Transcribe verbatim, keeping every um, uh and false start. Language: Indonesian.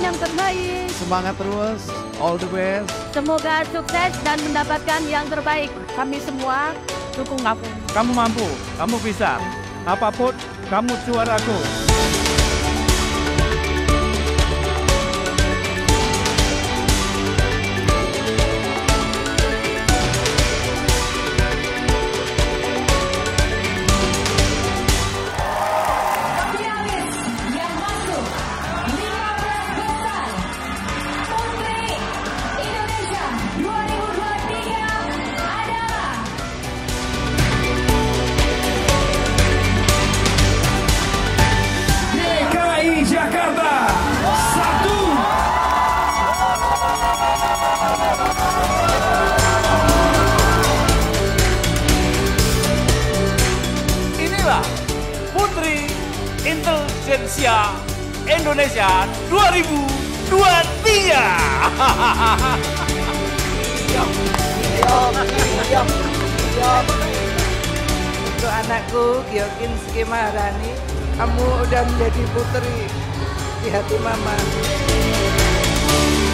yang terbaik. Semangat terus, all the best. Semoga sukses dan mendapatkan yang terbaik. Kami semua dukung kamu. Kamu mampu, kamu bisa. Apapun, kamu juaraku. Putri Intelijensia Indonesia dua ribu dua puluh tiga. Untuk anakku Gyokin Sri Maharani, kamu udah menjadi putri di hati mama.